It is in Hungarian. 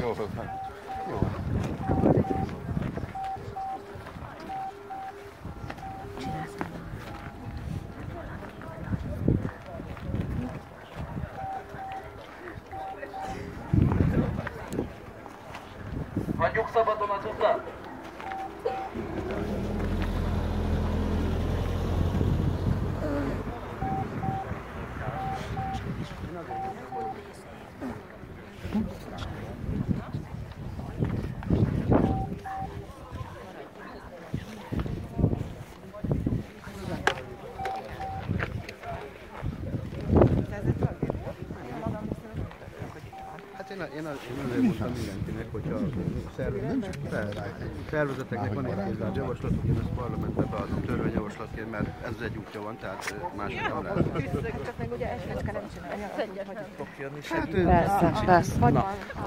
Jó, jó. Hagyjuk szabadon az utat! Én azért mondtam mindenkinek, hogyha szervezeteknek van egy kézzel javaslatuk, én ezt parlamentbe beadom törvényjavaslatként, mert ez egy útja van, tehát másik nem lehet. Csak meg ugye esőt kell nem csinálni. Hát, Persze. na,